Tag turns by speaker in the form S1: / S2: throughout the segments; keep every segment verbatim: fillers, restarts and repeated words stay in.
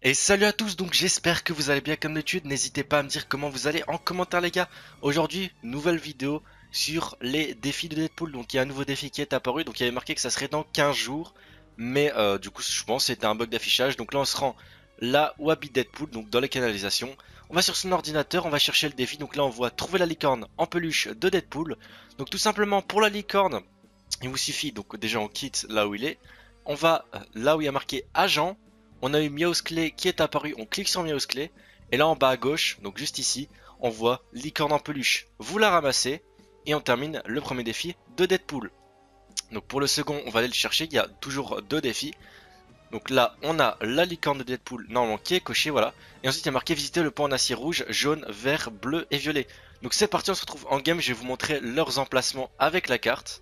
S1: Et salut à tous, donc j'espère que vous allez bien comme d'habitude. N'hésitez pas à me dire comment vous allez en commentaire les gars. Aujourd'hui, nouvelle vidéo sur les défis de Deadpool. Donc il y a un nouveau défi qui est apparu, donc il y avait marqué que ça serait dans quinze jours. Mais euh, du coup je pense que c'était un bug d'affichage. Donc là on se rend là où habite Deadpool, donc dans les canalisations. On va sur son ordinateur, on va chercher le défi. Donc là on voit trouver la licorne en peluche de Deadpool. Donc tout simplement pour la licorne, il vous suffit, donc déjà on quitte là où il est. On va euh, là où il y a marqué agent. On a eu Miausclé qui est apparu, on clique sur Miausclé. Et là en bas à gauche, donc juste ici, on voit licorne en peluche. Vous la ramassez et on termine le premier défi de Deadpool. Donc pour le second, on va aller le chercher, il y a toujours deux défis. Donc là, on a la licorne de Deadpool, normalement qui est cochée, voilà. Et ensuite il y a marqué visiter le pont en acier rouge, jaune, vert, bleu et violet. Donc c'est parti, on se retrouve en game, je vais vous montrer leurs emplacements avec la carte.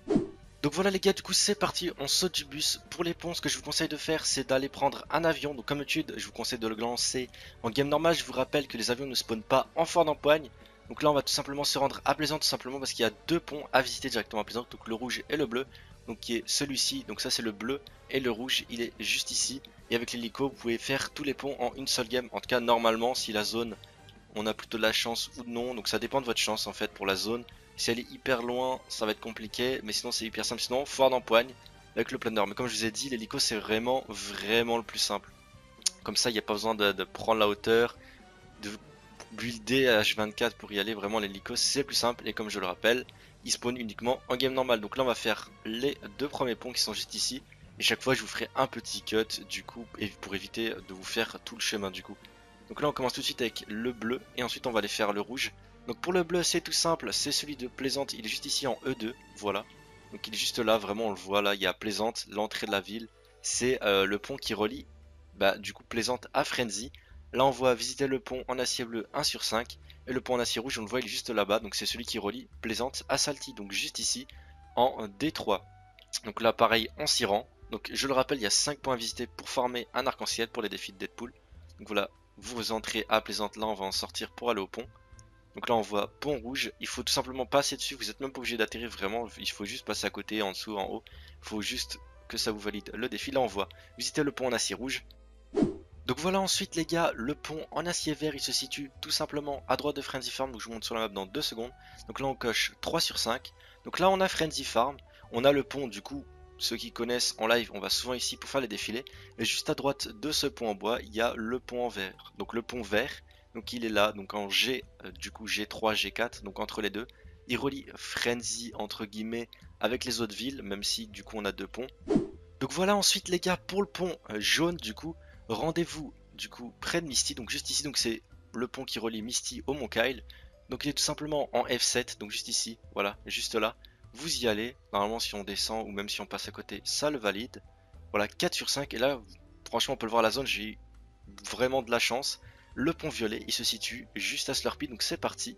S1: Donc voilà les gars, du coup c'est parti, on saute du bus. Pour les ponts, ce que je vous conseille de faire, c'est d'aller prendre un avion. Donc comme d'habitude, je vous conseille de le lancer en game normal. Je vous rappelle que les avions ne spawnent pas en fort d'empoigne. Donc là on va tout simplement se rendre à Plaisance, tout simplement parce qu'il y a deux ponts à visiter directement à Plaisance. Donc le rouge et le bleu, donc qui est celui-ci. Donc ça c'est le bleu et le rouge, il est juste ici. Et avec l'hélico, vous pouvez faire tous les ponts en une seule game. En tout cas normalement, si la zone, on a plutôt de la chance ou non. Donc ça dépend de votre chance en fait pour la zone. Si elle est hyper loin, ça va être compliqué, mais sinon c'est hyper simple. Sinon, fort d'empoigne avec le planeur. Mais comme je vous ai dit, l'hélico c'est vraiment, vraiment le plus simple. Comme ça, il n'y a pas besoin de, de prendre la hauteur, de builder à H vingt-quatre pour y aller. Vraiment, l'hélico c'est plus simple. Et comme je le rappelle, il spawn uniquement en game normal. Donc là, on va faire les deux premiers ponts qui sont juste ici. Et chaque fois, je vous ferai un petit cut du coup, pour éviter de vous faire tout le chemin du coup. Donc là, on commence tout de suite avec le bleu et ensuite on va aller faire le rouge. Donc pour le bleu c'est tout simple, c'est celui de Plaisante, il est juste ici en E deux, voilà. Donc il est juste là, vraiment on le voit là, il y a Plaisante, l'entrée de la ville. C'est euh, le pont qui relie bah, du coup Plaisante à Frenzy. Là on voit visiter le pont en acier bleu un sur cinq. Et le pont en acier rouge on le voit il est juste là-bas, donc c'est celui qui relie Plaisante à Salty, donc juste ici en D trois. Donc là pareil on s'y rend. Donc je le rappelle il y a cinq points à visiter pour farmer un arc-en-ciel pour les défis de Deadpool. Donc voilà, vous entrez à Plaisante, là on va en sortir pour aller au pont. Donc là on voit pont rouge, il faut tout simplement passer dessus, vous n'êtes même pas obligé d'atterrir vraiment, il faut juste passer à côté, en dessous, en haut. Il faut juste que ça vous valide le défi. Là on voit visiter le pont en acier rouge. Donc voilà ensuite les gars, le pont en acier vert il se situe tout simplement à droite de Frenzy Farm, donc je vous montre sur la map dans deux secondes. Donc là on coche trois sur cinq. Donc là on a Frenzy Farm, on a le pont du coup, ceux qui connaissent en live, on va souvent ici pour faire les défilés. Et juste à droite de ce pont en bois, il y a le pont en vert, donc le pont vert. Donc il est là, donc en G, euh, du coup G trois, G quatre, donc entre les deux. Il relie Frenzy entre guillemets avec les autres villes, même si du coup on a deux ponts. Donc voilà ensuite les gars, pour le pont euh, jaune du coup, rendez-vous du coup près de Misty, donc juste ici, donc c'est le pont qui relie Misty au Mont Kyle. Donc il est tout simplement en F sept, donc juste ici, voilà, juste là. Vous y allez, normalement si on descend ou même si on passe à côté, ça le valide. Voilà, quatre sur cinq, et là, franchement on peut le voir la zone, j'ai eu vraiment de la chance. Le pont violet, il se situe juste à Slurpee, donc c'est parti.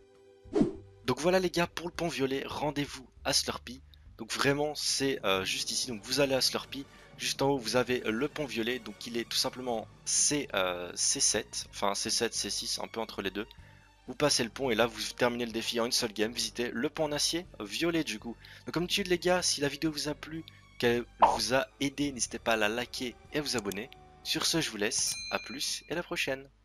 S1: Donc voilà les gars, pour le pont violet, rendez-vous à Slurpee. Donc vraiment, c'est euh, juste ici, donc vous allez à Slurpee. Juste en haut, vous avez le pont violet, donc il est tout simplement C, euh, C sept, enfin C sept, C six, un peu entre les deux. Vous passez le pont et là vous terminez le défi en une seule game, visitez le pont en acier violet du coup. Donc comme d'habitude les gars, si la vidéo vous a plu, qu'elle vous a aidé, n'hésitez pas à la liker et à vous abonner. Sur ce, je vous laisse, à plus et à la prochaine.